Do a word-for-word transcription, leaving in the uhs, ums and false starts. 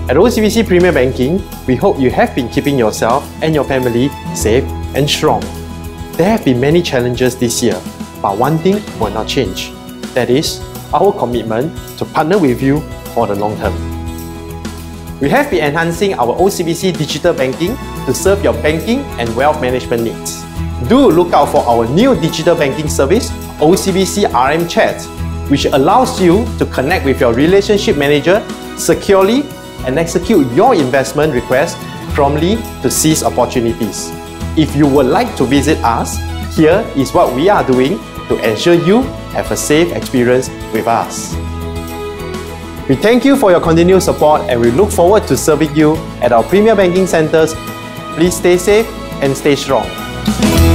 At O C B C Premier Banking, we hope you have been keeping yourself and your family safe and strong. There have been many challenges this year, but one thing will not change. That is our commitment to partner with you for the long term. We have been enhancing our O C B C digital banking to serve your banking and wealth management needs. Do look out for our new digital banking service, O C B C R M Chat, which allows you to connect with your relationship manager securely and execute your investment request promptly to seize opportunities. If you would like to visit us, here is what we are doing to ensure you have a safe experience with us. We thank you for your continued support and we look forward to serving you at our Premier Banking Centres. Please stay safe and stay strong.